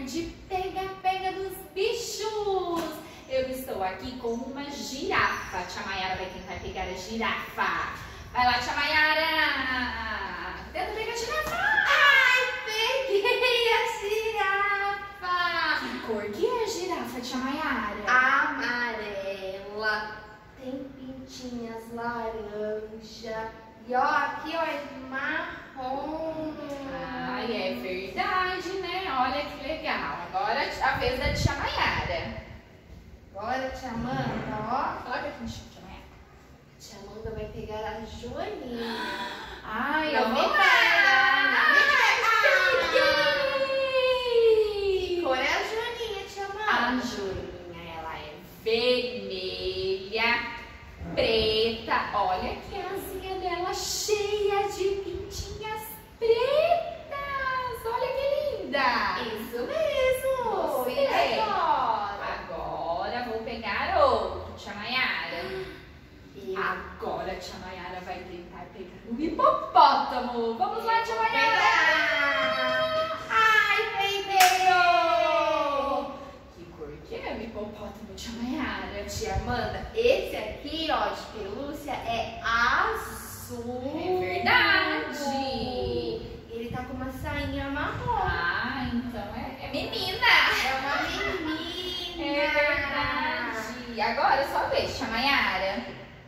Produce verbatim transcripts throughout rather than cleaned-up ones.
de pega-pega dos bichos. Eu estou aqui com uma girafa. Tia Mayara vai tentar pegar a girafa. Vai lá, Tia Mayara. Tenta pegar a girafa. Ai, peguei a girafa. Que cor que é a girafa, Tia Mayara? Amarela. Tem pintinhas laranja. E ó, aqui ó, é marrom. Ai, é verdade, né? Olha que legal. Agora a vez da Tia Mayara. Agora, tia Amanda, ó. Coloca aqui no chão, Tia Mayara. Tia Amanda vai pegar a Joaninha. Ai, Não eu me vou pega, não me peguei. Que cor é a Joaninha, tia A Amanda? Joaninha, ela é vermelha, preta. Olha que a asinha dela cheia de pintinhas pretas. Olha que linda. Isso mesmo. Você. E agora? Agora vou pegar outro, Tia Mayara. E Agora a Tia Mayara vai tentar pegar o hipopótamo. Vamos lá, Tia Mayara. pegar. Ai, peguei. Que cor que é o hipopótamo, Tia Mayara? Tia Amanda, esse aqui, ó, de pelúcia é azul. É verdade. Ele tá com uma sainha marrom. Ah, então é, é menina. É uma menina. É verdade. Agora só vez, Tia Mayara.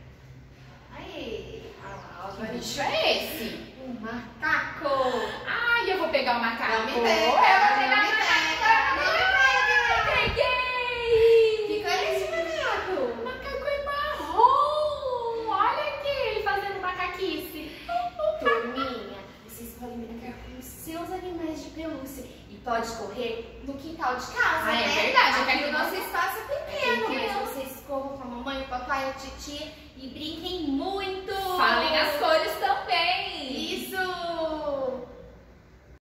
Aí, olha lá, Que agora bicho é esse? um macaco. Ai, eu vou pegar o macaco. Não me pega, Eu vou não pegar me o macaco. pega, não me pega. Peguei. Que cor é esse macaco? O macaco é marrom. Olha aqui ele fazendo macaquice. Turminha, vocês podem brincar com os seus animais de pelúcia e pode correr no quintal de casa, Ah, é né? verdade, Aqui aqui o no nosso espaço é pequeno, pequeno. mas vocês corram com a mamãe, o papai, a titia e brinquem muito.